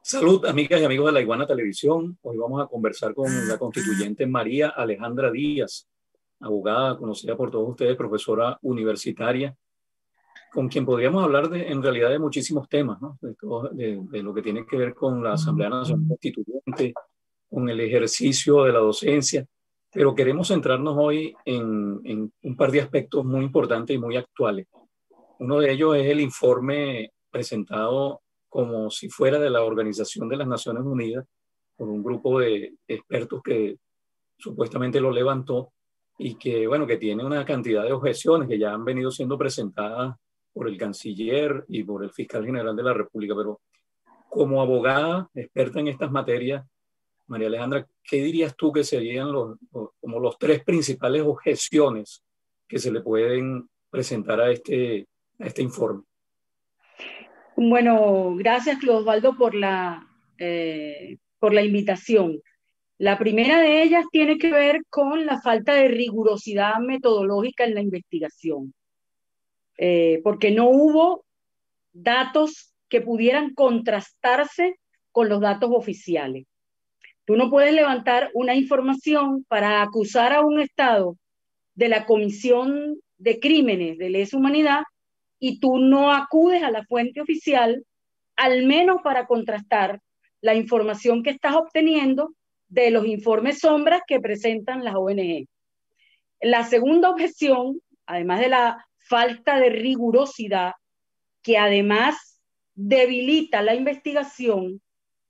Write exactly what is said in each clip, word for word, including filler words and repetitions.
Salud, amigas y amigos de La Iguana Televisión. Hoy vamos a conversar con la constituyente María Alejandra Díaz, abogada conocida por todos ustedes, profesora universitaria, con quien podríamos hablar de, en realidad de muchísimos temas, ¿no? De, todo- de- de lo que tiene que ver con la Asamblea Nacional Constituyente, con el ejercicio de la docencia, pero queremos centrarnos hoy en, en un par de aspectos muy importantes y muy actuales. Uno de ellos es el informe presentado como si fuera de la Organización de las Naciones Unidas por un grupo de expertos que supuestamente lo levantó y que, bueno, que tiene una cantidad de objeciones que ya han venido siendo presentadas por el canciller y por el fiscal general de la República. Pero como abogada experta en estas materias, María Alejandra, ¿qué dirías tú que serían los, los- como los tres principales objeciones que se le pueden presentar a este, a este informe? Bueno, gracias, Claudio Osvaldo, por la, eh, por la invitación. La primera de ellas tiene que ver con la falta de rigurosidad metodológica en la investigación, eh, porque no hubo datos que pudieran contrastarse con los datos oficiales. Tú no puedes levantar una información para acusar a un Estado de la comisión de crímenes de lesa humanidad y tú no acudes a la fuente oficial, al menos para contrastar la información que estás obteniendo de los informes sombras que presentan las O N G. La segunda objeción, además de la falta de rigurosidad, que además debilita la investigación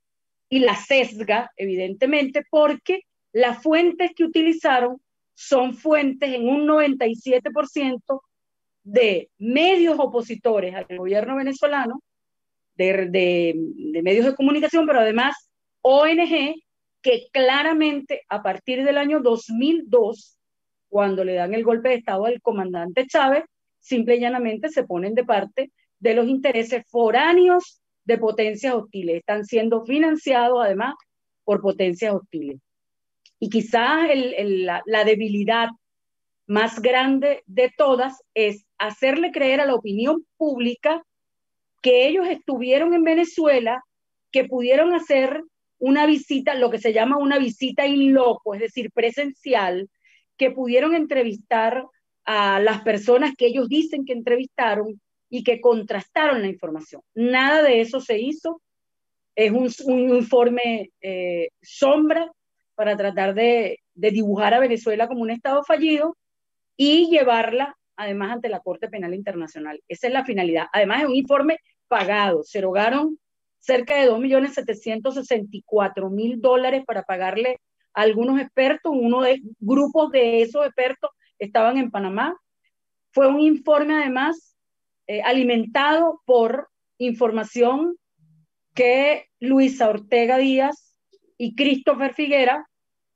y la sesga, evidentemente, porque las fuentes que utilizaron son fuentes en un noventa y siete por ciento de medios opositores al gobierno venezolano, de, de, de medios de comunicación, pero además O N G, que claramente a partir del año dos mil dos, cuando le dan el golpe de Estado al comandante Chávez, simple y llanamente se ponen de parte de los intereses foráneos de potencias hostiles. Están siendo financiados además por potencias hostiles. Y quizás el, el, la, la debilidad más grande de todas es hacerle creer a la opinión pública que ellos estuvieron en Venezuela, que pudieron hacer una visita, lo que se llama una visita in loco, es decir, presencial, que pudieron entrevistar a las personas que ellos dicen que entrevistaron y que contrastaron la información. Nada de eso se hizo. Es un, un informe eh, sombra para tratar de, de dibujar a Venezuela como un Estado fallido y llevarla además ante la Corte Penal Internacional. Esa es la finalidad. Además es un informe pagado. Se erogaron cerca de dos millones setecientos sesenta y cuatro mil dólares para pagarle a algunos expertos. Uno de grupos de esos expertos estaban en Panamá. Fue un informe además eh, alimentado por información que Luisa Ortega Díaz y Christopher Figuera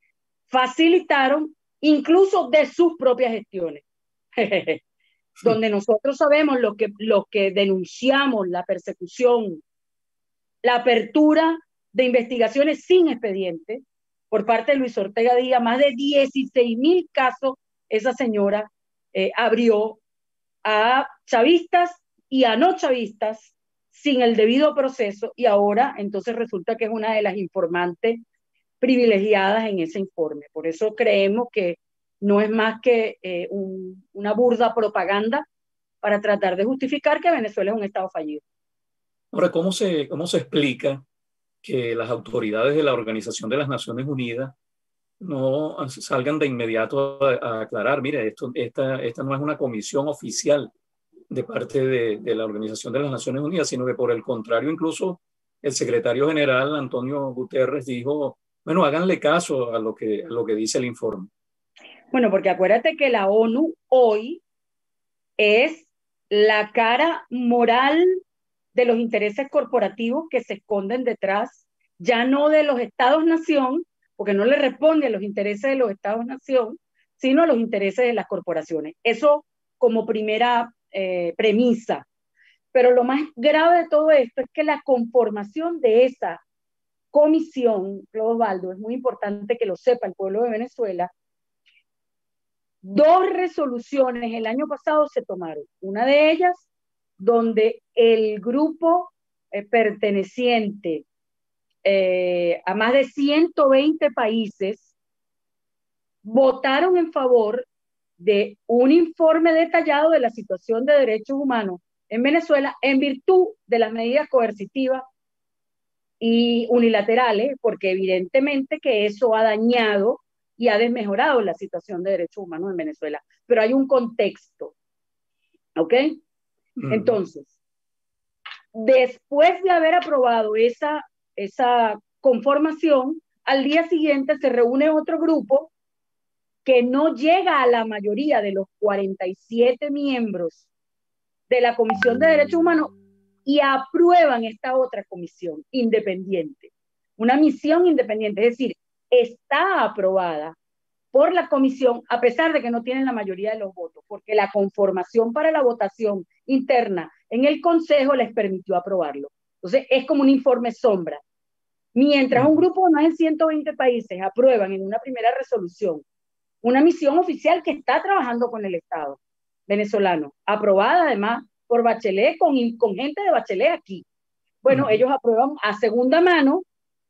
facilitaron incluso de sus propias gestiones. Donde nosotros sabemos lo que, lo que denunciamos, la persecución, la apertura de investigaciones sin expediente por parte de Luis Ortega Díaz, más de dieciséis mil casos esa señora eh, abrió a chavistas y a no chavistas sin el debido proceso, y ahora entonces resulta que es una de las informantes privilegiadas en ese informe. Por eso creemos que no es más que eh, un, una burda propaganda para tratar de justificar que Venezuela es un Estado fallido. Ahora, ¿cómo se, cómo se explica que las autoridades de la Organización de las Naciones Unidas no salgan de inmediato a, a aclarar, mire, esto, esta, esta no es una comisión oficial de parte de, de la Organización de las Naciones Unidas, sino que por el contrario, incluso el secretario general Antonio Guterres dijo, bueno, háganle caso a lo que, a lo que dice el informe? Bueno, porque acuérdate que la ONU hoy es la cara moral de los intereses corporativos que se esconden detrás, ya no de los estados-nación, porque no le responde a los intereses de los estados-nación, sino a los intereses de las corporaciones. Eso como primera eh, premisa. Pero lo más grave de todo esto es que la conformación de esa comisión, Claudio Osvaldo, es muy importante que lo sepa el pueblo de Venezuela. Dos resoluciones el año pasado se tomaron. Una de ellas donde el grupo eh, perteneciente eh, a más de ciento veinte países, votaron en favor de un informe detallado de la situación de derechos humanos en Venezuela en virtud de las medidas coercitivas y unilaterales, porque evidentemente que eso ha dañado y ha desmejorado la situación de derechos humanos en Venezuela. Pero hay un contexto, ¿ok? Mm. Entonces, después de haber aprobado esa, esa conformación, al día siguiente se reúne otro grupo que no llega a la mayoría de los cuarenta y siete miembros de la Comisión de Derechos Humanos y aprueban esta otra comisión independiente, una misión independiente, es decir, está aprobada por la comisión a pesar de que no tienen la mayoría de los votos, porque la conformación para la votación interna en el Consejo les permitió aprobarlo. Entonces es como un informe sombra. Mientras un grupo de más de ciento veinte países aprueban en una primera resolución una misión oficial que está trabajando con el Estado venezolano, aprobada además por Bachelet, con, con gente de Bachelet aquí. Bueno, uh-huh. ellos aprueban a segunda mano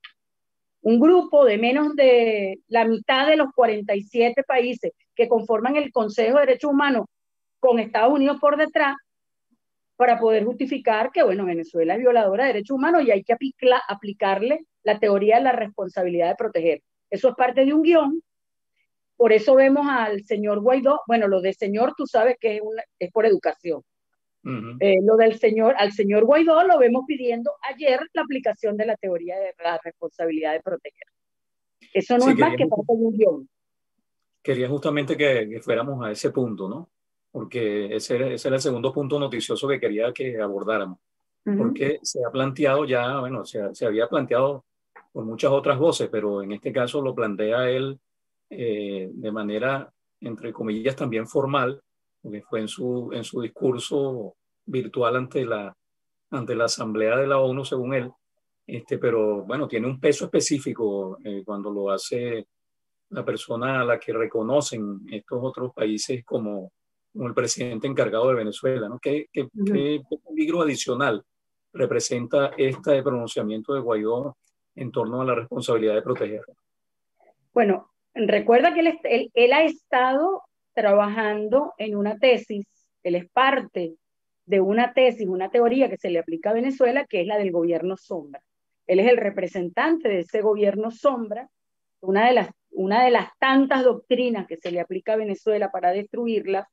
un grupo de menos de la mitad de los cuarenta y siete países que conforman el Consejo de Derechos Humanos con Estados Unidos por detrás para poder justificar que, bueno, Venezuela es violadora de derechos humanos y hay que aplica, aplicarle la teoría de la responsabilidad de proteger. Eso es parte de un guión. Por eso vemos al señor Guaidó, bueno, lo de señor tú sabes que es, una, es por educación. Uh-huh. Eh, lo del señor, al señor Guaidó lo vemos pidiendo ayer la aplicación de la teoría de la responsabilidad de proteger. Eso no sí, es más que parte de un guión. Quería justamente que, que fuéramos a ese punto, ¿no? Porque ese era, ese era el segundo punto noticioso que quería que abordáramos. Uh-huh. Porque se ha planteado ya, bueno, se, se había planteado por muchas otras voces, pero en este caso lo plantea él Eh, de manera, entre comillas, también formal, porque fue en su, en su discurso virtual ante la, ante la Asamblea de la ONU, según él, este, pero bueno, tiene un peso específico eh, cuando lo hace la persona a la que reconocen estos otros países como, como el presidente encargado de Venezuela, ¿no? ¿Qué, qué, uh-huh. qué peligro adicional representa este pronunciamiento de Guaidó en torno a la responsabilidad de proteger? Bueno, recuerda que él, él, él ha estado trabajando en una tesis, él es parte de una tesis, una teoría que se le aplica a Venezuela, que es la del gobierno sombra. Él es el representante de ese gobierno sombra, una de las, una de las tantas doctrinas que se le aplica a Venezuela para destruirla,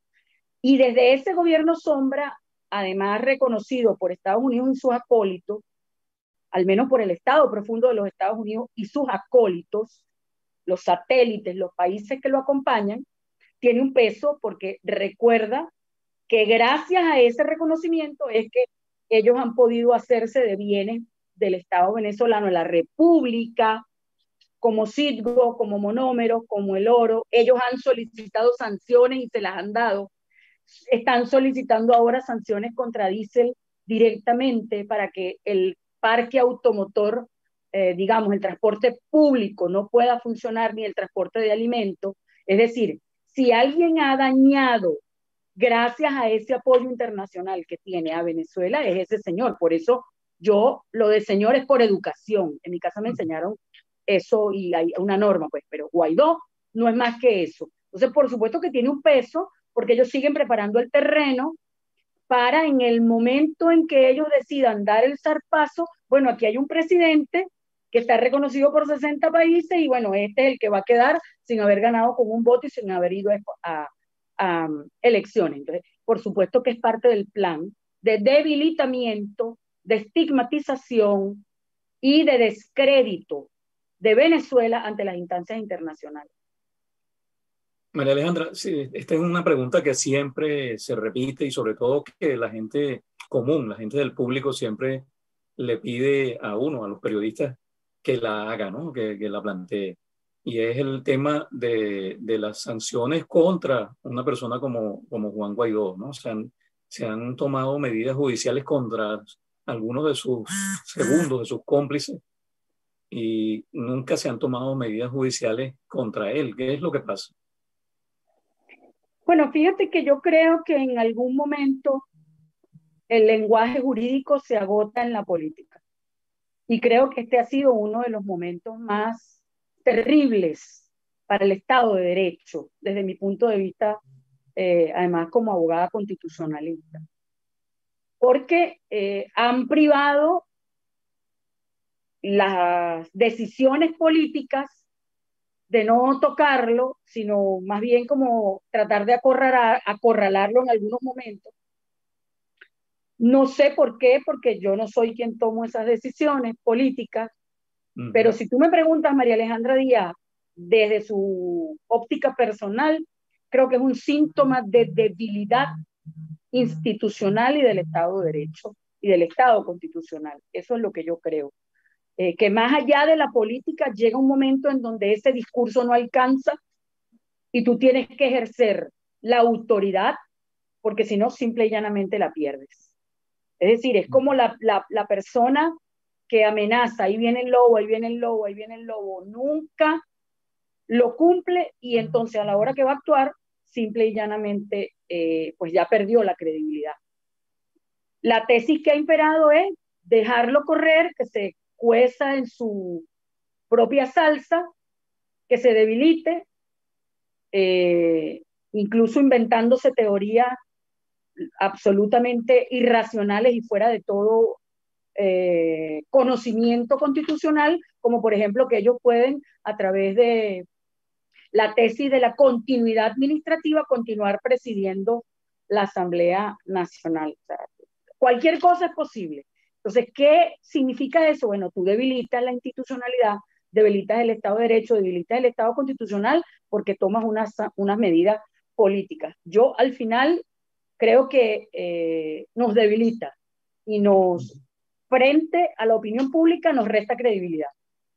y desde ese gobierno sombra, además reconocido por Estados Unidos y sus acólitos, al menos por el Estado profundo de los Estados Unidos y sus acólitos, los satélites, los países que lo acompañan, tiene un peso porque recuerda que gracias a ese reconocimiento es que ellos han podido hacerse de bienes del Estado venezolano, la República, como Citgo, como Monómeros, como el oro. Ellos han solicitado sanciones y se las han dado. Están solicitando ahora sanciones contra diésel directamente para que el parque automotor Eh, digamos, el transporte público no pueda funcionar ni el transporte de alimentos. Es decir, si alguien ha dañado gracias a ese apoyo internacional que tiene a Venezuela, es ese señor. Por eso yo, lo de señor es por educación. En mi casa me enseñaron eso y hay una norma, pues, pero Guaidó no es más que eso. Entonces, por supuesto que tiene un peso porque ellos siguen preparando el terreno para en el momento en que ellos decidan dar el zarpazo, bueno, aquí hay un presidente que está reconocido por sesenta países y bueno, este es el que va a quedar sin haber ganado con un voto y sin haber ido a, a, a elecciones. Entonces, por supuesto que es parte del plan de debilitamiento, de estigmatización y de descrédito de Venezuela ante las instancias internacionales. María Alejandra, sí, esta es una pregunta que siempre se repite y sobre todo que la gente común, la gente del público siempre le pide a uno, a los periodistas, que la haga, ¿no? que, que la plantee. Y es el tema de, de las sanciones contra una persona como, como Juan Guaidó, ¿no? Se han, se han tomado medidas judiciales contra algunos de sus segundos, de sus cómplices, y nunca se han tomado medidas judiciales contra él. ¿Qué es lo que pasa? Bueno, fíjate que yo creo que en algún momento el lenguaje jurídico se agota en la política. Y creo que este ha sido uno de los momentos más terribles para el Estado de Derecho, desde mi punto de vista, eh, además como abogada constitucionalista, porque eh, han privado las decisiones políticas de no tocarlo, sino más bien como tratar de acorralar, acorralarlo en algunos momentos. No sé por qué, porque yo no soy quien tomo esas decisiones políticas, uh-huh. Pero si tú me preguntas, María Alejandra Díaz, desde su óptica personal, creo que es un síntoma de debilidad institucional y del Estado de Derecho y del Estado constitucional. Eso es lo que yo creo. Eh, que más allá de la política llega un momento en donde ese discurso no alcanza y tú tienes que ejercer la autoridad, porque si no, simple y llanamente la pierdes. Es decir, es como la, la, la persona que amenaza, ahí viene el lobo, ahí viene el lobo, ahí viene el lobo, nunca lo cumple y entonces a la hora que va a actuar, simple y llanamente, eh, pues ya perdió la credibilidad. La tesis que ha imperado es dejarlo correr, que se cueza en su propia salsa, que se debilite, eh, incluso inventándose teorías absolutamente irracionales y fuera de todo eh, conocimiento constitucional, como por ejemplo que ellos pueden, a través de la tesis de la continuidad administrativa, continuar presidiendo la Asamblea Nacional. O sea, cualquier cosa es posible. Entonces, ¿qué significa eso? Bueno, tú debilitas la institucionalidad, debilitas el Estado de Derecho, debilitas el Estado constitucional porque tomas unas, unas medidas políticas. Yo al final creo que eh, nos debilita y nos, frente a la opinión pública, nos resta credibilidad.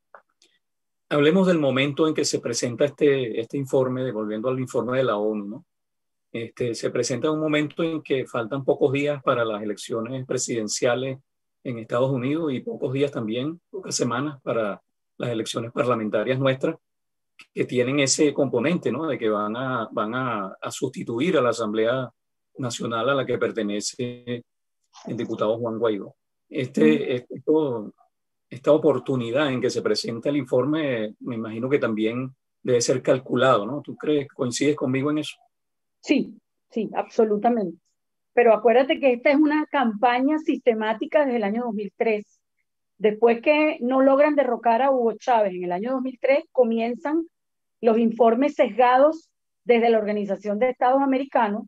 Hablemos del momento en que se presenta este, este informe, volviendo al informe de la ONU, ¿no? Este, se presenta un momento en que faltan pocos días para las elecciones presidenciales en Estados Unidos y pocos días también, pocas semanas para las elecciones parlamentarias nuestras, que tienen ese componente, ¿no? De que van a, van a, a sustituir a la Asamblea Nacional a la que pertenece el diputado Juan Guaidó. Este, esto, esta oportunidad en que se presenta el informe, me imagino que también debe ser calculado, ¿no? ¿Tú crees, coincides conmigo en eso? Sí, sí, absolutamente. Pero acuérdate que esta es una campaña sistemática desde el año dos mil tres. Después que no logran derrocar a Hugo Chávez en el año dos mil tres, comienzan los informes sesgados desde la Organización de Estados Americanos.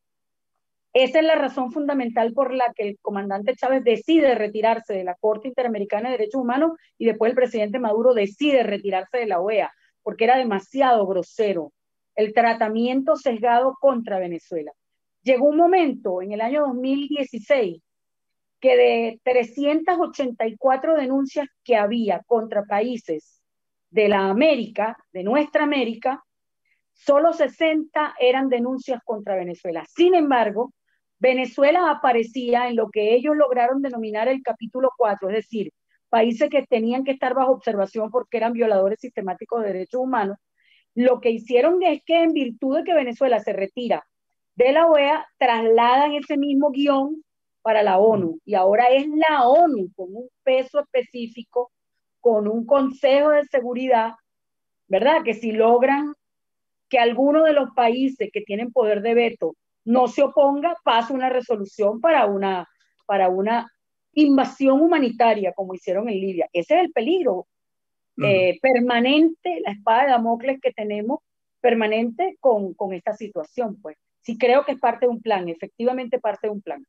Esa es la razón fundamental por la que el comandante Chávez decide retirarse de la Corte Interamericana de Derechos Humanos y después el presidente Maduro decide retirarse de la O E A, porque era demasiado grosero el tratamiento sesgado contra Venezuela. Llegó un momento en el año dos mil dieciséis que de trescientas ochenta y cuatro denuncias que había contra países de la América, de nuestra América, solo sesenta eran denuncias contra Venezuela. Sin embargo, Venezuela aparecía en lo que ellos lograron denominar el capítulo cuatro, es decir, países que tenían que estar bajo observación porque eran violadores sistemáticos de derechos humanos. Lo que hicieron es que en virtud de que Venezuela se retira de la O E A, trasladan ese mismo guión para la ONU. Y ahora es la ONU con un peso específico, con un Consejo de Seguridad, ¿verdad? Que si logran que alguno de los países que tienen poder de veto no se oponga, pasa una resolución para una, para una invasión humanitaria, como hicieron en Libia. Ese es el peligro uh-huh. eh, permanente, la espada de Damocles que tenemos permanente con, con esta situación. Pues sí creo que es parte de un plan, efectivamente parte de un plan.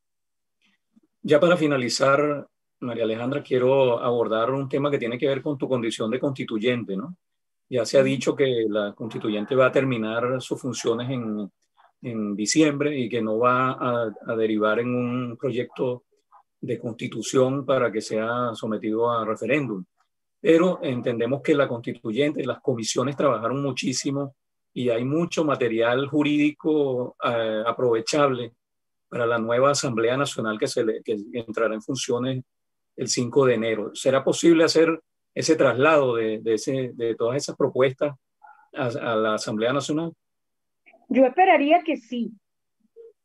Ya para finalizar, María Alejandra, quiero abordar un tema que tiene que ver con tu condición de constituyente, ¿no? Ya se ha dicho que la constituyente va a terminar sus funciones en, en diciembre y que no va a, a derivar en un proyecto de constitución para que sea sometido a referéndum. Pero entendemos que la constituyente, las comisiones trabajaron muchísimo y hay mucho material jurídico eh, aprovechable para la nueva Asamblea Nacional que, se le, que entrará en funciones el cinco de enero. ¿Será posible hacer ese traslado de, de, ese, de todas esas propuestas a, a la Asamblea Nacional? Yo esperaría que sí.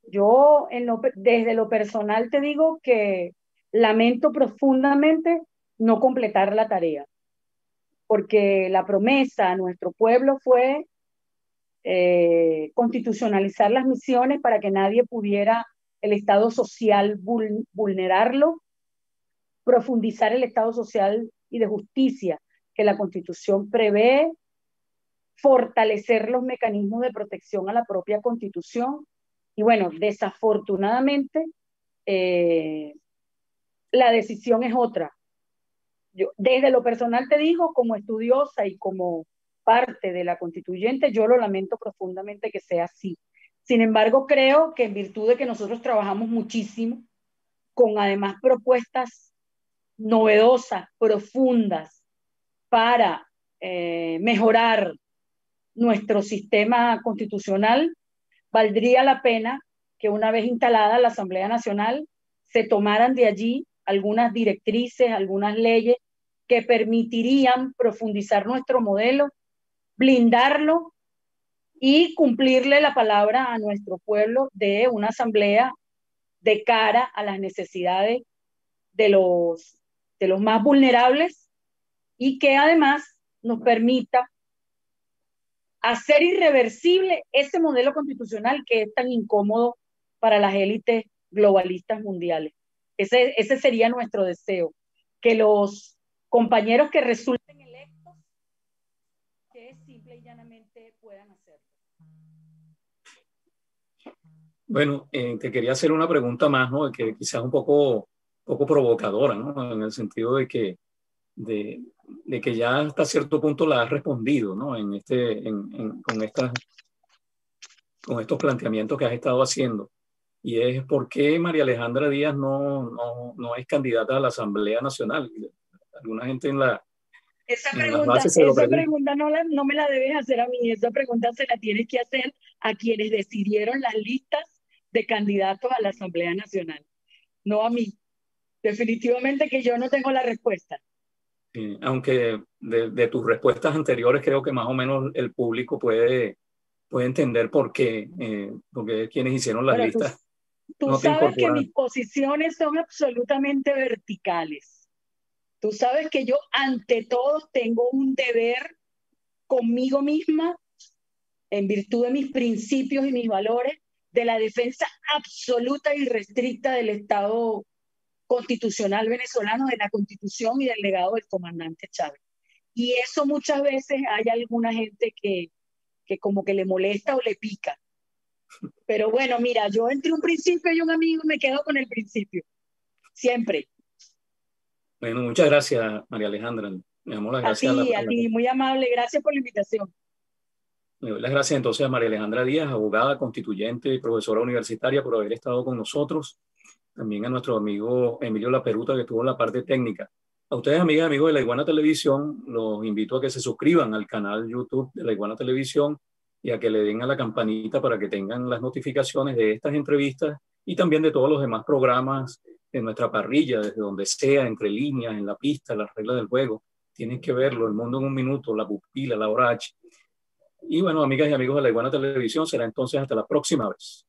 Yo en lo, desde lo personal te digo que lamento profundamente no completar la tarea, porque la promesa a nuestro pueblo fue eh, constitucionalizar las misiones para que nadie pudiera el Estado social vul vulnerarlo, profundizar el Estado social y de justicia que la Constitución prevé, fortalecer los mecanismos de protección a la propia Constitución. Y bueno, desafortunadamente, eh, la decisión es otra. Yo, desde lo personal te digo, como estudiosa y como parte de la constituyente, yo lo lamento profundamente que sea así. Sin embargo, creo que en virtud de que nosotros trabajamos muchísimo, con además propuestas novedosas, profundas, para eh, mejorar nuestro sistema constitucional, valdría la pena que una vez instalada la Asamblea Nacional se tomaran de allí algunas directrices, algunas leyes que permitirían profundizar nuestro modelo, blindarlo y cumplirle la palabra a nuestro pueblo de una asamblea de cara a las necesidades de los, de los más vulnerables y que además nos permita hacer irreversible ese modelo constitucional que es tan incómodo para las élites globalistas mundiales. Ese, ese sería nuestro deseo, que los compañeros que resulten electos, que simple y llanamente puedan hacerlo. Bueno, eh, te quería hacer una pregunta más, ¿no? Que quizás un poco, poco provocadora, ¿no? En el sentido de que, de, de que ya hasta cierto punto la has respondido, ¿no? En este, en, en, con, estas, con estos planteamientos que has estado haciendo. Y es por qué María Alejandra Díaz no, no, no es candidata a la Asamblea Nacional. Alguna gente en, la, esa en las pregunta, bases se lo esa pregunta. pregunta no, la, no me la debes hacer a mí, esa pregunta se la tienes que hacer a quienes decidieron las listas de candidatos a la Asamblea Nacional, no a mí. Definitivamente que yo no tengo la respuesta. Sí, aunque de, de tus respuestas anteriores creo que más o menos el público puede, puede entender por qué, eh, porque quienes hicieron las Bueno, tú, listas tú no te sabes que incorporan. mis posiciones son absolutamente verticales. Tú sabes que yo ante todo tengo un deber conmigo misma, en virtud de mis principios y mis valores, de la defensa absoluta y restricta del Estado constitucional venezolano, de la Constitución y del legado del comandante Chávez. Y eso muchas veces hay alguna gente que, que como que le molesta o le pica. Pero bueno, mira, yo entre un principio y un amigo me quedo con el principio, siempre. Bueno, muchas gracias, María Alejandra. Le damos las A gracias a la, ti, a a la- ti, muy amable, gracias por la invitación. le doy las gracias entonces a María Alejandra Díaz, abogada, constituyente y profesora universitaria, por haber estado con nosotros. También a nuestro amigo Emilio Laperuta, que estuvo en la parte técnica. A ustedes, amigas y amigos de La Iguana Televisión, los invito a que se suscriban al canal YouTube de La Iguana Televisión y a que le den a la campanita para que tengan las notificaciones de estas entrevistas y también de todos los demás programas de nuestra parrilla, desde donde sea, entre líneas, en la pista, las reglas del juego. Tienen que verlo, El Mundo en un Minuto, La Pupila, La Hora H. Y bueno, amigas y amigos de La Iguana Televisión, será entonces hasta la próxima vez.